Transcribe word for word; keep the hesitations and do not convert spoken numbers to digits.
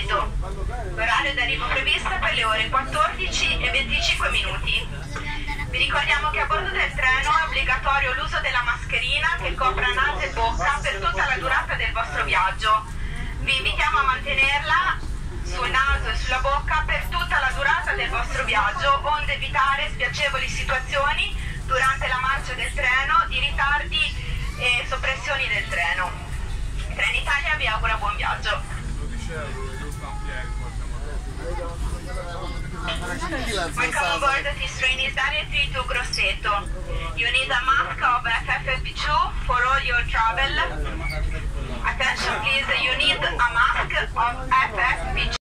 Grosseto. L'orario d'arrivo previsto per le ore quattordici e venticinque minuti. Vi ricordiamo che a bordo del treno è obbligatorio l'uso della mascherina che copra naso e bocca per tutta la durata del vostro viaggio. Vi invitiamo a mantenerla sul naso e sulla bocca per tutta la durata del vostro viaggio, onde evitare spiacevoli situazioni durante la marcia del treno, di ritardi e soppressioni del treno. Trenitalia vi augura buon viaggio. Welcome on board. This train is directly to Grosseto. You need a mask of F F P two for all your travel. Attention please, you need a mask of F F P two.